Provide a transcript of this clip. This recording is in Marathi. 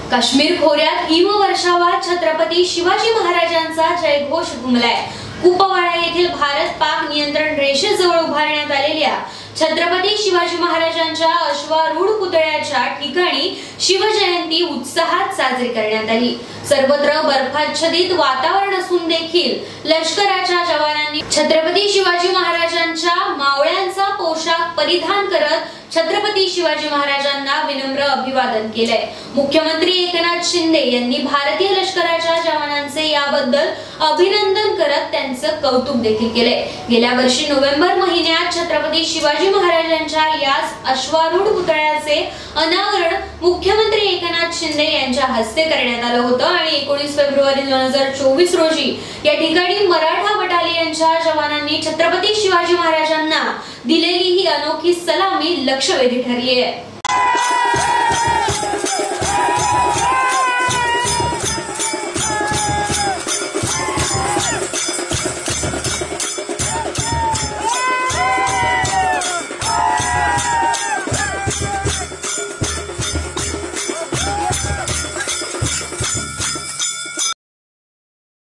काश्मीर खोऱ्यात हिमवर्षावात छत्रपती शिवाजी महाराजांचा जयघोष घुमलाय। कुपवाडा येथील भारत पाक नियंत्रण रेषेजवळ उभारण्यात आलेल्या छत्रपती शिवाजी महाराजांच्या अश्वारूढ पुतळ्याच्या ठिकाणी शिवजयंती उत्साहात साजरी करण्यात आली। सर्वत्र बर्फाच्छादित वातावरण असून देखील लष्कराच्या जवानांनी छत्रपती शिवाजी महाराजांच्या मावळ्यांचा पोशाख परिधान करत छत्रपती शिवाजी महाराजांना विनम्र अभिवादन केले। मुख्यमंत्री एकनाथ शिंदे यांनी भारतीय लष्कराच्या जवानांचे याबद्दल अभिनंदन करत त्यांचे कौतुक देखील केले। गेल्या वर्षी नोव्हेंबर महिन्यात छत्रपती शिवाजी महाराजांच्या याच अश्वारूढ पुतळ्याचे अनावरण मुख्यमंत्री एकनाथ शिंदे यांच्या हस्ते करण्यात आले होते आणि 19 फेब्रुवारी 2024 रोजी या ठिकाणी मराठा बटालियनच्या जवानांनी छत्रपती शिवाजी महाराजांना दिलेली ही अनोखी सलामी लक्षवेधी ठरली आहे।